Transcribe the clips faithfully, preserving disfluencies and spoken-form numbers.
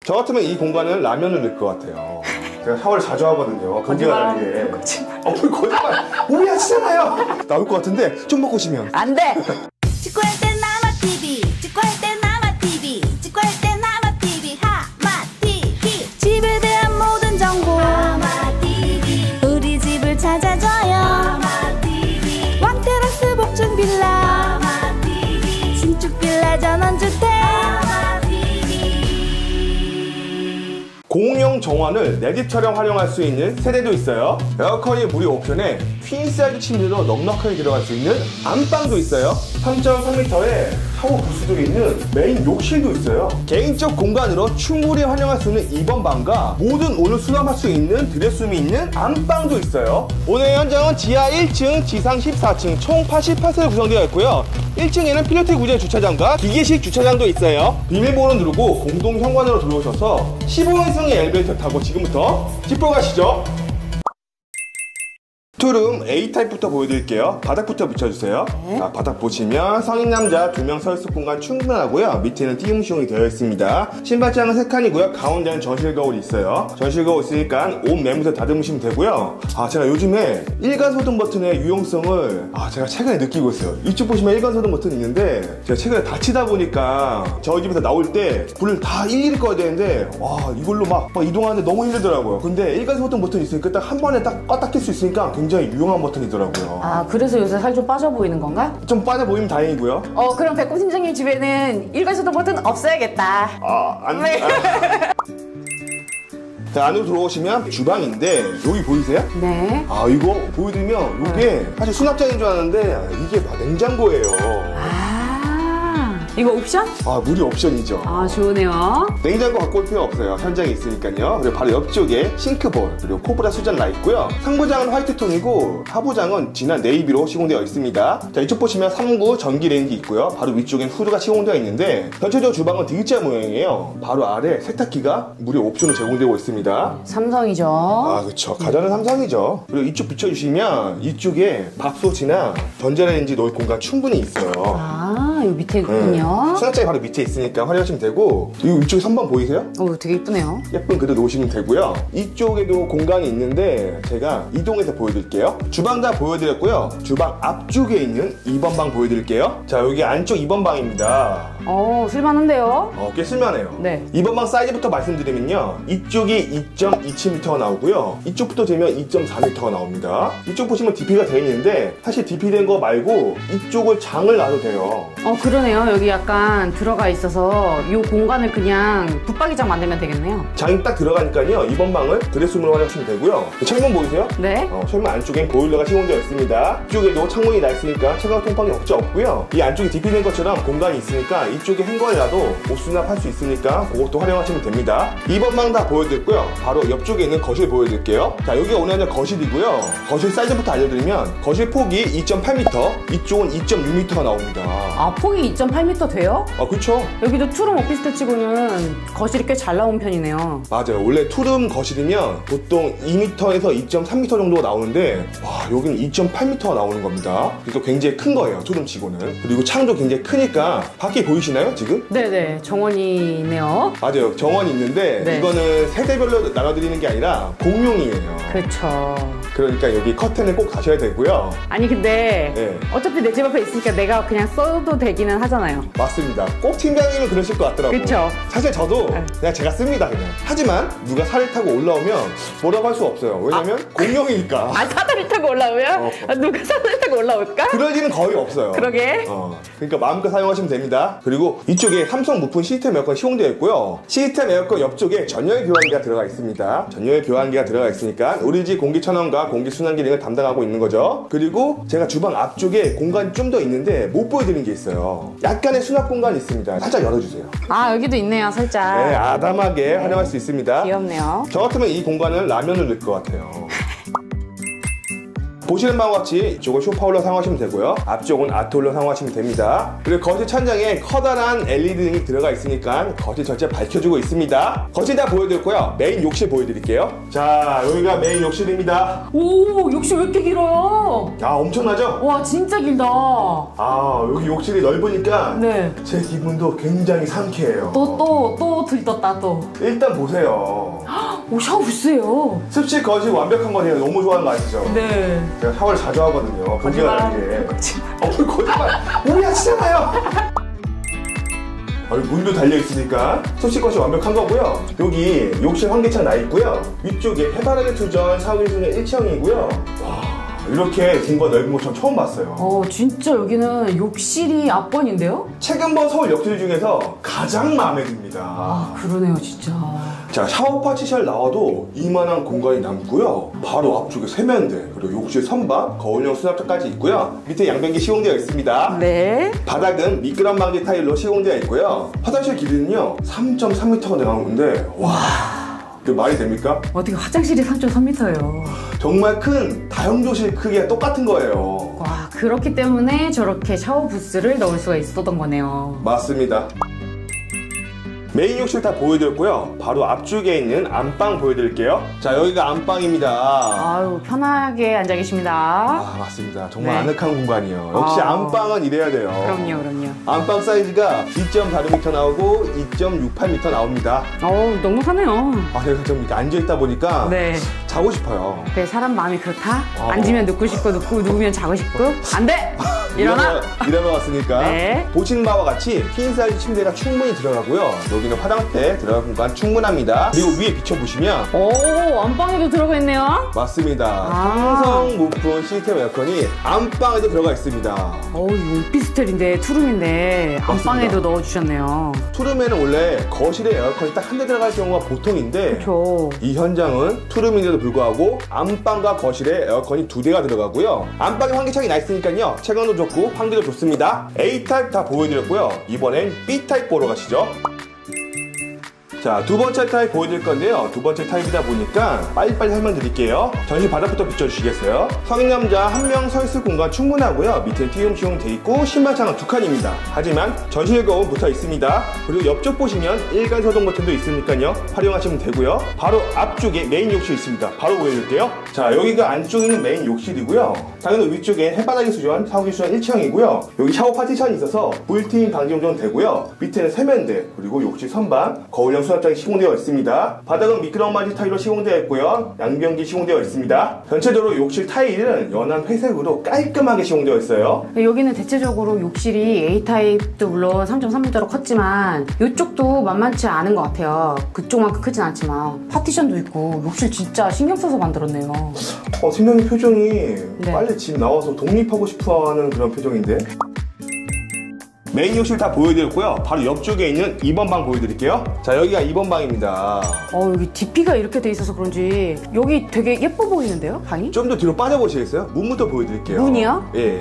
저 같으면 이 공간은 라면을 넣을 것 같아요. 제가 샤워를 자주 하거든요. 거짓말. 거짓말. 어, 뭘 거짓말. 몸이 아치잖아요. 나올 것 같은데 좀 먹고 오시면. 안 돼. 축구할 땐 나마 티비, 축구할 땐 나마 티비, 축구할 땐 나마 티비, 하마 티비. 집에 대한 모든 정보 하마 티비. 우리 집을 찾아줘요. 하마 티비. 왕테라스 복층 빌라 하마 티비. 신축 빌라 전원주택 하마 티비. 공용 정원을 내 집처럼 활용할 수 있는 세대도 있어요. 에어컨이 무료 옵션에 퀸 사이즈 침대도 넉넉하게 들어갈 수 있는 안방도 있어요. 삼 점 삼 미터에 샤워 부스도 있는 메인 욕실도 있어요. 개인적 공간으로 충분히 활용할 수 있는 이번 방과 모든 옷을 수납할 수 있는 드레스룸이 있는 안방도 있어요. 오늘 현장은 지하 일 층, 지상 십사 층 총 팔십팔 세로 구성되어 있고요. 일 층에는 필로티 구조의 주차장과 기계식 주차장도 있어요. 비밀번호 누르고 공동 현관으로 들어오셔서 십오 인승의 엘리베이터 타고 지금부터 짚고 가시죠. 투룸 에이 타입부터 보여드릴게요. 바닥부터 붙여주세요. 네. 자, 바닥 보시면 성인 남자 두 명 서 있을 공간 충분하고요. 밑에는 띄움식용이 되어 있습니다. 신발장은 세 칸이고요. 가운데는 전실 거울이 있어요. 전실 거울 있으니까 옷 매무새 다듬으시면 되고요. 아, 제가 요즘에 일간 소등 버튼의 유용성을 아, 제가 최근에 느끼고 있어요. 이쪽 보시면 일간 소등 버튼이 있는데 제가 최근에 다치다 보니까 저희 집에서 나올 때 불을 다 일일이 꺼야 되는데 와, 이걸로 막, 막 이동하는데 너무 힘들더라고요. 근데 일간 소등 버튼이 있으니까 딱 한 번에 딱 껐다 켤 수 있으니까 굉장히 유용한 버튼이더라고요. 아, 그래서 요새 살 좀 빠져 보이는 건가? 좀 빠져 보이면 다행이고요. 어, 그럼 백곰 팀장님 집에는 일괄소등 버튼 없어야겠다. 아, 안 네. 아. 자, 안으로 들어오시면 주방인데 여기 보이세요? 네. 아, 이거 보여드리면 이게 사실 수납장인 줄 아는데 이게 다 냉장고예요. 아, 이거 옵션? 아, 무료 옵션이죠. 아, 좋으네요. 냉장고 갖고 올 필요 없어요. 현장에 있으니까요. 그리고 바로 옆쪽에 싱크볼, 그리고 코브라 수전 나 있고요. 상부장은 화이트 톤이고 하부장은 진한 네이비로 시공되어 있습니다. 자, 이쪽 보시면 삼 구 전기 레인지 있고요. 바로 위쪽엔 후드가 시공되어 있는데 전체적으로 주방은 D자 모양이에요. 바로 아래 세탁기가 무료 옵션으로 제공되고 있습니다. 삼성이죠. 아, 그쵸. 가전은 삼성이죠. 그리고 이쪽 비춰주시면 이쪽에 밥솥이나 전자레인지 놓을 공간 충분히 있어요. 아, 여기 밑에 있군요. 수납장이 바로 밑에 있으니까 활용하시면 되고, 이 위쪽에 선반 보이세요? 오, 되게 이쁘네요. 예쁜 그릇 놓으시면 되고요. 이쪽에도 공간이 있는데 제가 이동해서 보여드릴게요. 주방 다 보여드렸고요. 주방 앞쪽에 있는 이 번 방 보여드릴게요. 자, 여기 안쪽 이 번 방입니다. 어, 쓸만한데요? 어, 꽤 쓸만해요. 네. 이 번 방 사이즈부터 말씀드리면요. 이쪽이 이 점 이칠 미터가 나오고요. 이쪽부터 재면 이 점 사 미터가 나옵니다. 이쪽 보시면 디피가 되어 있는데 사실 디피 된 거 말고 이쪽을 장을 놔도 돼요. 어, 그러네요. 여기 약간 들어가 있어서 이 공간을 그냥 붙박이장 만들면 되겠네요. 장이 딱 들어가니까요. 이 번 방을 드레스룸으로 활용하시면 되고요. 철문 보이세요? 네. 어, 철문 안쪽엔 보일러가 시공되어 있습니다. 이쪽에도 창문이 나 있으니까 채광 통풍이 없죠, 없고요. 이 안쪽에 디피된 것처럼 공간이 있으니까 이쪽에 행거에 놔도 옷 수납할 수 있으니까 그것도 활용하시면 됩니다. 이 번 방 다 보여드렸고요. 바로 옆쪽에 있는 거실 보여드릴게요. 자, 여기가 오늘 거실이고요. 거실 사이즈부터 알려드리면 거실 폭이 이 점 팔 미터, 이쪽은 이 점 육 미터가 나옵니다. 아, 폭이 이 점 팔 미터 돼요? 아, 그쵸? 여기도 투룸 오피스텔 치고는 거실이 꽤 잘 나온 편이네요. 맞아요. 원래 투룸 거실이면 보통 이 미터에서 이 점 삼 미터 정도가 나오는데 와, 여기는 이 점 팔 미터가 나오는 겁니다. 그래서 굉장히 큰 거예요, 투룸 치고는. 그리고 창도 굉장히 크니까 밖에 보이시나요, 지금? 네네, 정원이 있네요. 맞아요. 정원이 있는데 네. 이거는 세대별로 나눠드리는 게 아니라 공용이에요. 그쵸. 그러니까 여기 커튼을 꼭 다셔야 되고요. 아니 근데 네. 어차피 내 집 앞에 있으니까 내가 그냥 써도 되기는 하잖아요. 맞습니다. 꼭 팀장님은 그러실 것 같더라고요. 그쵸. 사실 저도 네. 그냥 제가 씁니다, 그냥. 하지만 누가 살을 타고 올라오면 뭐라고 할 수 없어요. 왜냐면 공용이니까. 아, 사다리 타고 올라오면? 어. 아, 누가 사다리 타고 올라올까? 그럴 일은 거의 없어요. 그러게. 어, 그러니까 마음껏 사용하시면 됩니다. 그리고 이쪽에 삼성 무풍 시스템 에어컨 시공되어 있고요. 시스템 에어컨 옆쪽에 전열 교환기가 들어가 있습니다. 전열 교환기가 들어가 있으니까 우리 집 공기천원과 공기순환 기능을 담당하고 있는 거죠. 그리고 제가 주방 앞쪽에 공간이 좀 더 있는데 못 보여드리는 게 있어요. 약간의 수납 공간이 있습니다. 살짝 열어주세요. 아, 여기도 있네요, 살짝. 네, 아담하게 활용할 수 있습니다. 귀엽네요. 저 같으면 이 공간은 라면을 넣을 것 같아요. 보시는 바와 같이 이쪽은 쇼파홀러 사용하시면 되고요. 앞쪽은 아트홀러 사용하시면 됩니다. 그리고 거실 천장에 커다란 엘이디 등이 들어가 있으니까 거실 전체 밝혀주고 있습니다. 거실 다 보여드렸고요. 메인 욕실 보여드릴게요. 자, 여기가 메인 욕실입니다. 오, 욕실 왜 이렇게 길어요? 아, 엄청나죠? 와, 진짜 길다. 아, 여기 욕실이 넓으니까 네. 제 기분도 굉장히 상쾌해요. 또, 또, 또 들떴다, 또. 일단 보세요. 오, 샤워 부스예요. 습식 거실 완벽한 거 제가 너무 좋아하는 거 아시죠? 네. 제가 샤워를 자주 하거든요. 거짓말. 보기가 거짓말. 어, 뭘 거짓말. 우리 하시잖아요. 어, 문도 달려있으니까 습식 거실 완벽한 거고요. 여기 욕실 환기창 나 있고요. 위쪽에 해바라기 투전 샤워기 중에 일 층이고요. 와, 이렇게 공간 넓은 곳 전 처음 봤어요. 어, 진짜 여기는 욕실이 압권인데요? 최근 본 서울 욕실 중에서 가장 마음에 듭니다. 아, 그러네요, 진짜. 자, 샤워 파티션 나와도 이만한 공간이 남고요. 바로 앞쪽에 세면대, 그리고 욕실 선반, 거울형 수납장까지 있고요. 밑에 양변기 시공되어 있습니다. 네. 바닥은 미끄럼 방지 타일로 시공되어 있고요. 화장실 길이는요 삼 점 삼 미터가 나오는데 와, 그 말이 됩니까? 어떻게 화장실이 삼 점 삼 미터예요? 정말 큰 다용도실 크기가 똑같은 거예요. 와, 그렇기 때문에 저렇게 샤워 부스를 넣을 수가 있었던 거네요. 맞습니다. 메인 욕실 다 보여드렸고요. 바로 앞쪽에 있는 안방 보여드릴게요. 자, 여기가 안방입니다. 아유, 편하게 앉아 계십니다. 아, 맞습니다. 정말 네. 아늑한 공간이요. 역시 아. 안방은 이래야 돼요. 그럼요, 그럼요. 안방 사이즈가 이 점 사 미터 나오고 이 점 육팔 미터 나옵니다. 어우, 넉넉하네요. 아, 제가 좀 이렇게 앉아있다 보니까 네. 자고 싶어요. 그래, 사람 마음이 그렇다? 어. 앉으면 눕고 싶고, 눕고 누우면 자고 싶고. 안 돼! 일어나! 일어나 왔으니까. 네. 보시는 바와 같이 퀸 사이즈 침대가 충분히 들어가고요. 여기는 화장대 들어갈 공간 충분합니다. 그리고 위에 비춰보시면 오, 안방에도 들어가 있네요. 맞습니다. 아. 삼성 무풍 시스템 에어컨이 안방에도 들어가 있습니다. 어우, 이거 오피스텔인데, 투룸인데, 맞습니다. 안방에도 넣어주셨네요. 투룸에는 원래 거실에 에어컨이 딱 한 대 들어갈 경우가 보통인데 그쵸. 이 현장은 투룸인데도 불구하고 안방과 거실에 에어컨이 두 대가 들어가고요. 안방에 환기창이 나 있으니까요. 채광도 좋고 환기도 좋습니다. 에이 타입 다 보여드렸고요. 이번엔 비 타입 보러 가시죠. 자, 두 번째 타입 보여드릴 건데요. 두 번째 타입이다 보니까 빨리빨리 설명드릴게요. 전실 바닥부터 비춰주시겠어요? 성인 남자 한 명 서 있을 공간 충분하고요. 밑에 티움 시공 돼 있고 신발장은 두 칸입니다. 하지만 전실 거울 붙어 있습니다. 그리고 옆쪽 보시면 일간 소동 버튼도 있으니까요. 활용하시면 되고요. 바로 앞쪽에 메인 욕실 있습니다. 바로 보여드릴게요. 자, 여기가 안쪽에 있는 메인 욕실이고요. 당연히 위쪽에 해바라기 수전, 샤워기 수전 일 층이고요. 여기 샤워 파티션이 있어서 물팀 방지 용도는 되고요. 밑에는 세면대, 그리고 욕실 선반, 거울형 수납장이 시공되어 있습니다. 바닥은 미끄럼 방지 타일로 시공되어 있고요. 양변기 시공되어 있습니다. 전체적으로 욕실 타일은 연한 회색으로 깔끔하게 시공되어 있어요. 여기는 대체적으로 욕실이 에이 타입도 물론 삼 점 삼 미터로 컸지만 이쪽도 만만치 않은 것 같아요. 그쪽만큼 크진 않지만 파티션도 있고 욕실 진짜 신경 써서 만들었네요. 어, 팀장님 표정이 네. 빨리 집 나와서 독립하고 싶어하는 그런 표정인데? 메인 욕실 다 보여드렸고요. 바로 옆쪽에 있는 이 번 방 보여드릴게요. 자, 여기가 이 번 방입니다. 어, 여기 디피가 이렇게 돼 있어서 그런지 여기 되게 예뻐 보이는데요, 방이? 좀 더 뒤로 빠져보시겠어요? 문부터 보여드릴게요. 문이요? 예.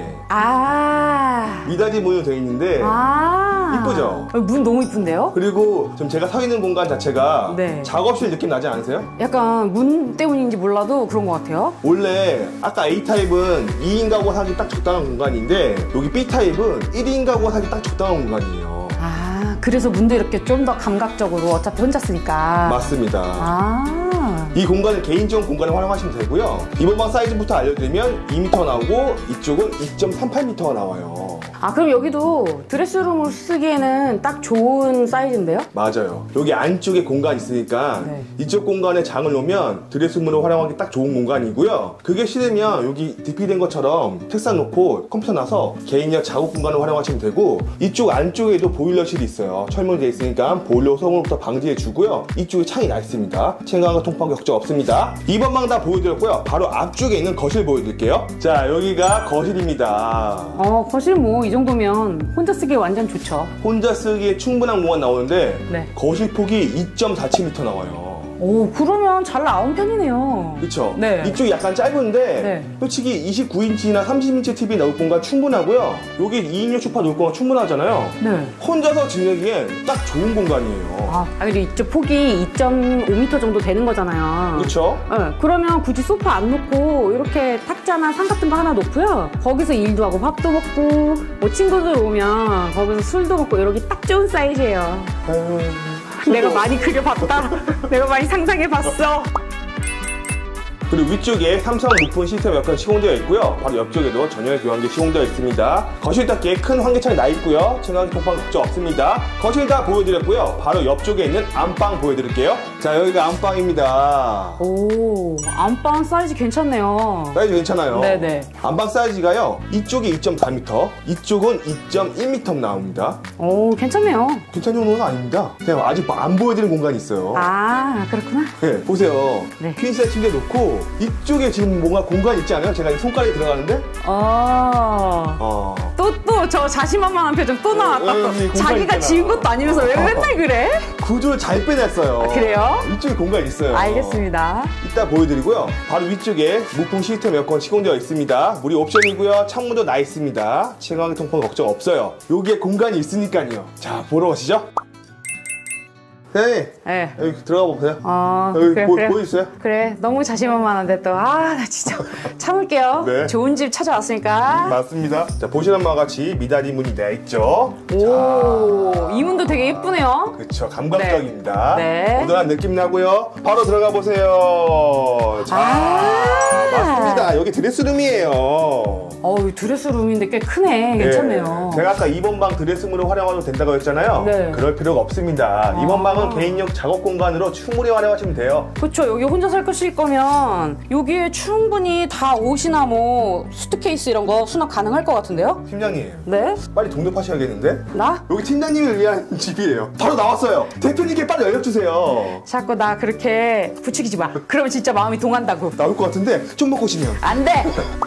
아. 미닫이 문으로 되어 있는데 아. 이쁘죠? 문 너무 이쁜데요? 그리고 지금 제가 서 있는 공간 자체가 네. 작업실 느낌 나지 않으세요? 약간 문 때문인지 몰라도 그런 것 같아요. 원래 아까 에이 타입은 이 인 가구가 사기 딱 적당한 공간인데 여기 비 타입은 일 인 가구가 사기 딱 적당한 공간이에요. 아, 그래서 문도 이렇게 좀 더 감각적으로 어차피 혼자 쓰니까. 맞습니다. 아. 이 공간을 개인적 공간에 활용하시면 되고요. 이번 방 사이즈부터 알려드리면 이 미터 나오고 이쪽은 이 점 삼팔 미터가 나와요. 아, 그럼 여기도 드레스룸으로 쓰기에는 딱 좋은 사이즈인데요? 맞아요. 여기 안쪽에 공간 있으니까 네. 이쪽 공간에 장을 놓으면 드레스룸으로 활용하기 딱 좋은 공간이고요. 그게 싫으면 여기 디피된 것처럼 책상 놓고 컴퓨터 놔서 개인용 작업 공간을 활용하시면 되고 이쪽 안쪽에도 보일러실이 있어요. 철문되어 있으니까 보일러 소음으로부터 방지해 주고요. 이쪽에 창이 나 있습니다. 채광과 통풍 걱정 없습니다. 이번 방 다 보여드렸고요. 바로 앞쪽에 있는 거실 보여드릴게요. 자, 여기가 거실입니다. 어, 거실 뭐 이 정도면 혼자 쓰기에 완전 좋죠. 혼자 쓰기에 충분한 공간 나오는데 네. 거실 폭이 이 점 사칠 미터 나와요. 오, 그러면 잘 나온 편이네요. 그쵸? 네. 이쪽이 약간 짧은데 네. 솔직히 이십구 인치나 삼십 인치 티비 넣을 공간 충분하고요. 여기 이 인용 소파 넣을 공간 충분하잖아요. 네. 혼자서 지내기엔 딱 좋은 공간이에요. 아, 그리고 이쪽 폭이 이 점 오 미터 정도 되는 거잖아요. 그쵸? 네, 그러면 굳이 소파 안 놓고 이렇게 탁자나 상 같은 거 하나 놓고요. 거기서 일도 하고 밥도 먹고 뭐 친구들 오면 거기서 술도 먹고 이러기 딱 좋은 사이즈예요. 아유, 내가 많이 그려봤다. 내가 많이 상상해봤어. 그리고 위쪽에 삼성 무풍 시스템 에어컨 시공되어 있고요. 바로 옆쪽에도 전열 교환기 시공되어 있습니다. 거실 닫기에 큰 환기창이 나 있고요. 증강기 통풍 걱정 없습니다. 거실 다 보여드렸고요. 바로 옆쪽에 있는 안방 보여드릴게요. 자, 여기가 안방입니다. 오, 안방 사이즈 괜찮네요. 사이즈 괜찮아요. 네네. 안방 사이즈가요. 이쪽이 이 점 사 미터, 이쪽은 이 점 일 미터 나옵니다. 오, 괜찮네요. 괜찮은 정도는 아닙니다. 그냥 아직 안 보여드린 공간이 있어요. 아, 그렇구나. 네, 보세요. 네. 퀸 사이즈 침대 놓고 이쪽에 지금 뭔가 공간 있지 않아요? 제가 이 손가락이 들어가는데? 어. 어. 또, 또, 저 자신만만한 표정 또 나왔다. 어, 또. 여기 공간 자기가 있잖아. 지은 것도 아니면서 왜 맨날 그래? 구조를 잘 빼냈어요. 아, 그래요? 이쪽에 공간 있어요. 알겠습니다. 이따 보여드리고요. 바로 위쪽에 무풍 시스템 에어컨 시공되어 있습니다. 무료 옵션이고요. 창문도 나 있습니다. 채광기 통풍 걱정 없어요. 여기에 공간이 있으니까요. 자, 보러 가시죠. 네, 네. 여기 들어가 보세요. 어, 여기 그래, 보, 그래. 보여주세요. 그래, 너무 자신만만한데 또, 아, 나 진짜 참을게요. 네. 좋은 집 찾아왔으니까. 맞습니다. 자, 보시는 바와 같이 미닫이 문이 되어 있죠. 오, 이 문도 되게 예쁘네요. 그쵸, 감각적입니다. 네. 모던한 느낌 나고요. 바로 들어가 보세요. 자, 아. 맞습니다. 여기 드레스룸이에요. 어우, 드레스룸인데 꽤 크네. 괜찮네요. 네. 제가 아까 이번 방 드레스룸으로 활용하도 된다고 했잖아요. 네. 그럴 필요가 없습니다. 이번 아. 방은 개인용 작업 공간으로 충분히 활용하시면 돼요. 그쵸, 여기 혼자 살 것일 거면 여기에 충분히 다 옷이나 뭐 수트케이스 이런 거 수납 가능할 것 같은데요? 팀장님, 네? 빨리 동접하셔야겠는데? 나? 여기 팀장님을 위한 집이에요. 바로 나왔어요. 대표님께 빨리 연락주세요. 자꾸 나 그렇게 부추기지 마. 그러면 진짜 마음이 동한다고. 나올 것 같은데 좀 먹고 오시면. 안 돼!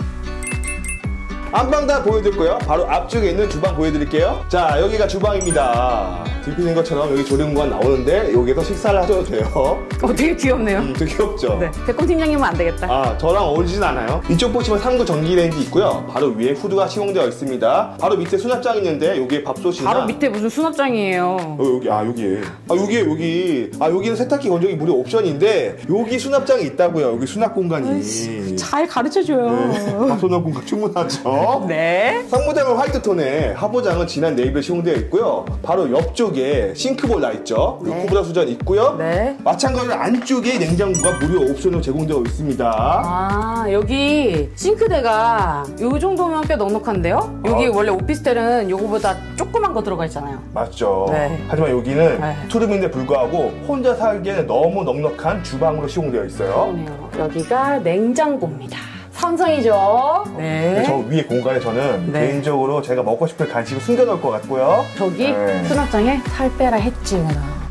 안방 다 보여드렸고요. 바로 앞쪽에 있는 주방 보여드릴게요. 자, 여기가 주방입니다. 들피는 것처럼 여기 조리 공간 나오는데 여기서 식사를 하셔도 돼요. 어, 되게 귀엽네요. 음, 되게 귀엽죠? 네. 백곰 팀장님은 안 되겠다. 아, 저랑 어울리진 않아요. 이쪽 보시면 삼구 전기레인지 있고요. 바로 위에 후드가 시공되어 있습니다. 바로 밑에 수납장 있는데 여기에 밥솥이나 바로 밑에 무슨 수납장이에요. 어, 여기, 아, 여기에. 아, 여기에, 여기. 아, 여기는 세탁기 건조기 무료 옵션인데 여기 수납장이 있다고요. 여기 수납 공간이. 잘 가르쳐줘요. 네, 밥솥 넣은 공간 충분하죠? 네. 상부장은 화이트톤에 하부장은 진한 네이비로 시공되어 있고요. 바로 옆쪽에 싱크볼 나 있죠. 네. 코브라 수전 있고요. 네. 마찬가지로 안쪽에 냉장고가 무료 옵션으로 제공되어 있습니다. 아, 여기 싱크대가 요 정도면 꽤 넉넉한데요? 여기 아. 원래 오피스텔은 요거보다 조그만 거 들어가 있잖아요. 맞죠. 네. 하지만 여기는 네. 투룸인데 불구하고 혼자 살기에는 너무 넉넉한 주방으로 시공되어 있어요. 그러네요. 여기가 냉장고입니다. 삼성이죠? 네. 저 위에 공간에 저는 네. 개인적으로 제가 먹고 싶은 간식을 숨겨놓을 것 같고요. 저기 네. 수납장에 살 빼라 했지, 내가.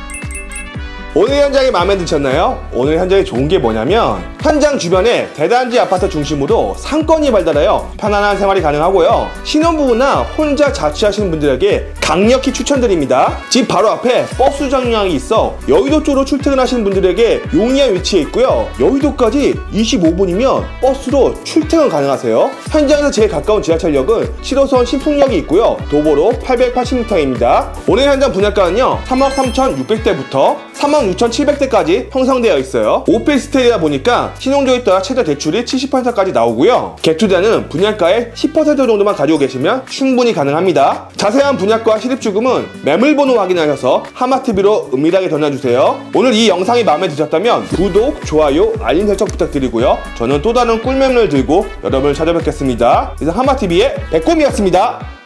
오늘 현장이 마음에 드셨나요? 오늘 현장이 좋은 게 뭐냐면 현장 주변에 대단지 아파트 중심으로 상권이 발달하여 편안한 생활이 가능하고요. 신혼부부나 혼자 자취하시는 분들에게 강력히 추천드립니다. 집 바로 앞에 버스 정류장이 있어 여의도 쪽으로 출퇴근하시는 분들에게 용이한 위치에 있고요. 여의도까지 이십오 분이면 버스로 출퇴근 가능하세요. 현장에서 제일 가까운 지하철역은 칠호선 신풍역이 있고요. 도보로 팔백팔십 미터입니다. 오늘 현장 분양가는요 삼억 삼천육백 대부터 삼억 육천칠백 대까지 형성되어 있어요. 오피스텔이다 보니까 신용도에 따라 최대 대출이 칠십 퍼센트까지 나오고요. 갭투자는 분양가의 십 퍼센트 정도만 가지고 계시면 충분히 가능합니다. 자세한 분양가 실입주금은 매물번호 확인하셔서 하마티비로 은밀하게 전화주세요. 오늘 이 영상이 마음에 드셨다면 구독, 좋아요, 알림 설정 부탁드리고요. 저는 또 다른 꿀매물을 들고 여러분을 찾아뵙겠습니다. 이상 하마티비의 백곰이었습니다.